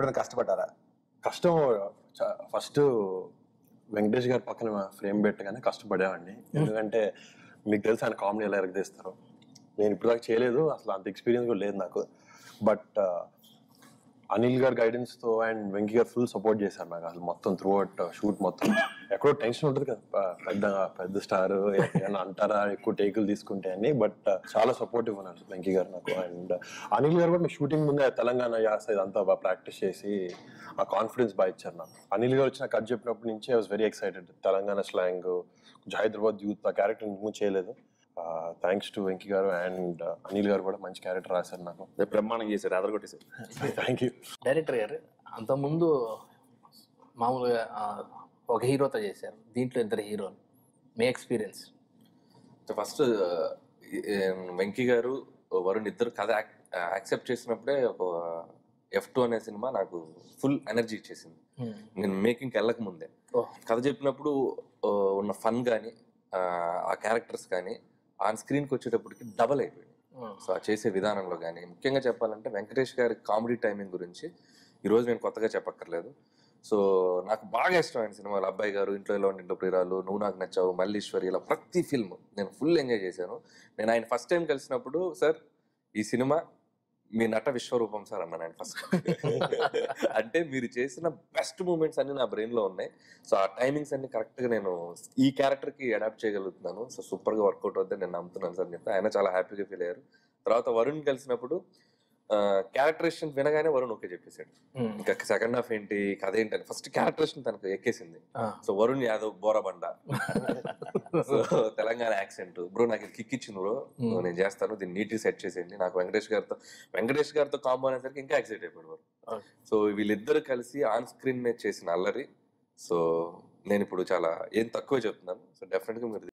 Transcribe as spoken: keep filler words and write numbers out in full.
ఎప్పుడైనా కష్టపడ్డారా? కష్టం ఫస్ట్ వెంకటేష్ గారి పక్కన ఫ్రేమ్ పెట్టగానే కష్టపడేవాడిని. ఎందుకంటే మీకు తెలుసు ఆయన కామెడీ ఎలా ఎరగదీస్తారు. నేను ఇప్పుడు దాకా చేయలేదు, అసలు అంత ఎక్స్పీరియన్స్ కూడా లేదు నాకు. బట్ అనిల్ గారి గైడెన్స్ తో అండ్ వెంకీ గారు ఫుల్ సపోర్ట్ చేశారు నాకు. అసలు మొత్తం త్రూ అవుట్ షూట్ మొత్తం ఎక్కడో టెన్షన్ ఉంటుంది కదా, పెద్ద పెద్ద స్టార్ ఏమన్నా అంటారా ఎక్కువ టేకులు తీసుకుంటే అని. బట్ చాలా సపోర్టివ్ ఉన్నారు వెంకీ గారు నాకు. అండ్ అనిల్ గారు కూడా మీ షూటింగ్ ముందే తెలంగాణ యాస ఇదంతా బాగా ప్రాక్టీస్ చేసి ఆ కాన్ఫిడెన్స్ బాగా ఇచ్చారు నాకు. అనిల్ గారు వచ్చిన కట్ చెప్పినప్పటి నుంచి I was very excited. Telangana slang, కొంచెం హైదరాబాద్ యూత్, ఆ క్యారెక్టర్ ఇంతకు చేయలేదు. థ్యాంక్స్ టు వెంకీ గారు అండ్ అనిల్ గారు కూడా మంచి క్యారెక్టర్ రాశారు నాకు. బ్రహ్మాండం చేశారు, అదరగొట్టేశారు. Thank you. డైరెక్టర్ గారు అంతకుముందు మామూలుగా ఒక హీరోతో చేశారు, దీంట్లో ఇద్దరు హీరోలు. మీ ఎక్స్పీరియన్స్? ఫస్ట్ వెంకీ గారు వరుణ్ ఇద్దరు కథ యాక్సెప్ట్ చేసినప్పుడే ఒక ఎఫ్ టూ అనే సినిమా నాకు ఫుల్ ఎనర్జీ ఇచ్చేసింది. నేను మేకింగ్కి వెళ్ళక ముందే కథ చెప్పినప్పుడు ఉన్న ఫన్ కానీ ఆ క్యారెక్టర్స్ కానీ ఆన్ స్క్రీన్కి వచ్చేటప్పటికి డబల్ అయిపోయింది. సో ఆ చేసే విధానంలో కానీ, ముఖ్యంగా చెప్పాలంటే వెంకటేష్ గారి కామెడీ టైమింగ్ గురించి ఈరోజు నేను కొత్తగా చెప్పక్కర్లేదు. సో నాకు బాగా ఇష్టం ఆయన సినిమాలు. అబ్బాయి గారు, ఇంట్లో ఇలా ఇంట్లో ప్రియురాలు, నువ్వు నాకు నచ్చావు, మల్లీశ్వరి, ఇలా ప్రతి ఫిల్మ్ నేను ఫుల్ ఎంజాయ్ చేశాను. నేను ఆయన ఫస్ట్ టైం కలిసినప్పుడు, సార్ ఈ సినిమా మీ నట విశ్వరూపం సార్ అన్నాను ఆయన ఫస్ట్. అంటే మీరు చేసిన బెస్ట్ మూమెంట్స్ అన్ని నా బ్రెయిన్ లో ఉన్నాయి. సో ఆ టైమింగ్స్ అన్ని కరెక్ట్ గా నేను ఈ క్యారెక్టర్ కి అడాప్ట్ చేయగలుగుతున్నాను. సో సూపర్ గా వర్కౌట్ అవుతుంది, నేను నమ్ముతున్నాను సార్ చెప్తే. ఆయన చాలా హ్యాపీగా ఫీల్ అయ్యారు. తర్వాత వరుణ్ కలిసినప్పుడు క్యారెక్టరేషన్ వినగానే వరుణ్ ఓకే చెప్పేశాడు. ఇంకా సెకండ్ హాఫ్ ఏంటి, కథ ఏంటి అని ఫస్ట్ క్యారెక్టరేషన్ తనకు ఎక్కేసింది. So Varun Yadav Borabanda, so Telangana accent, bro నాకు కిక్ ఇచ్చింది బ్రో, నేను చేస్తాను, దీన్ని నీట్గా సెట్ చేసేయండి. నాకు వెంకటేష్ గారితో వెంకటేష్ గారితో కాంబో అనేసరికి ఇంకా ఎక్సైట్ అయిపోయాడు వారు. సో వీళ్ళిద్దరు కలిసి ఆన్ స్క్రీన్ మీద చేసిన అల్లరి. సో నేను ఇప్పుడు చాలా ఏం తక్కువ చెప్తున్నాను. సో డెఫినెట్ గా మీరు